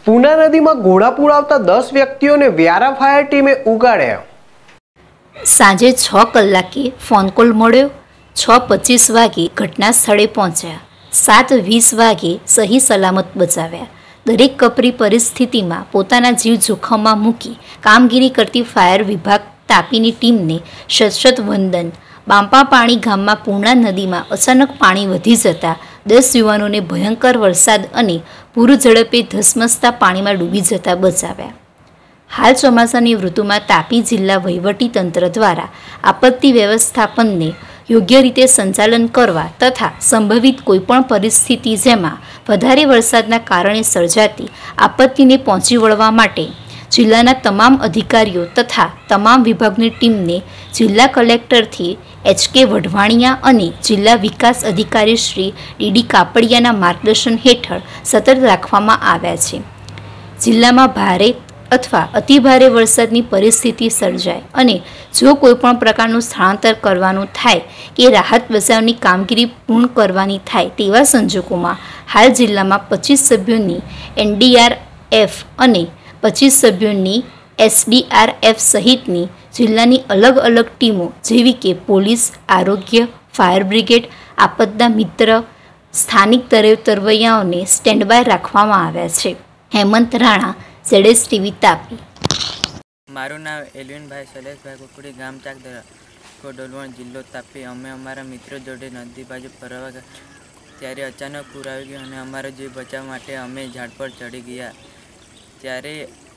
પૂના નદીમાં ઘોડાપૂર આવતા 10 વ્યક્તિઓને વ્યારા ફાયર ટીમે ઉગાડ્યા। સાંજે 6 કલાકે ફોન કોલ મળ્યો। 6:25 વાગે ઘટના સ્થળે પહોંચ્યા। 7:20 વાગે સહી સલામત બચાવ્યા। દરેક કપરી પરિસ્થિતિમાં પોતાના જીવ જોખમમાં મૂકી કામગીરી કરતી ફાયર વિભાગ તાપીની ટીમને શત વંદન। બાંપાપાણી ગામમાં પૂર્ણા નદીમાં અચાનક પાણી વધી જતા 10 યુવાનોને ભયંકર વરસાદ અને પૂર ઝડપે ધસમસતા પાણીમાં ડૂબી જતા બચાવ્યા। હાલ ચોમાસાની ઋતુમાં તાપી જિલ્લા વહીવટી તંત્ર દ્વારા આપત્તિ વ્યવસ્થાપનને યોગ્ય રીતે સંચાલન કરવા તથા સંભવિત કોઈપણ પરિસ્થિતિ જેમાં વધારે વરસાદના કારણે સર્જાતી આપત્તિને પહોંચી વળવા માટે જિલ્લાના તમામ અધિકારીઓ તથા તમામ વિભાગની ટીમને જિલ્લા કલેક્ટરથી HK વઢવાણિયા અને જિલ્લા વિકાસ અધિકારી શ્રી DD કાપડિયાના માર્ગદર્શન હેઠળ સતત રાખવામાં આવ્યા છે। જિલ્લામાં ભારે અથવા અતિભારે વરસાદની પરિસ્થિતિ સર્જાય અને જો કોઈપણ પ્રકારનું સ્થળાંતર કરવાનું થાય કે રાહત બચાવની કામગીરી પૂર્ણ કરવાની થાય તેવા સંજોગોમાં હાલ જિલ્લામાં 25 સભ્યોની NDRF અને 25 સભ્યોની SDRF સહિતની જિલ્લાની અલગ અલગ ટીમો જેવી કે પોલીસ, આરોગ્ય, ફાયર બ્રિગેડ, આપદા મિત્ર, સ્થાનિક તરવૈયાઓને સ્ટેન્ડ બાય રાખવામાં આવ્યા છે। Hemant Rana, ZS TV Tapi. મારું નામ એલવિનભાઈ શૈલેષભાઈ કુકડી, ગામ ચાક ડોલવણ, જિલ્લો તાપી। અમે અમારા મિત્રો જોડે નદી બાજુ ફરવા ગયા ત્યારે અચાનક પૂર આવી ગયું અને અમારો જીવ બચાવવા માટે અમે ઝાડ પર ચડી ગયા। ત્યારે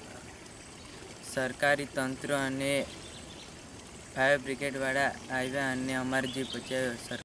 સરકારી તંત્ર અને ફાયર બ્રિગેડવાળા આવ્યા અને અમારો જીવ બચાવ્યો।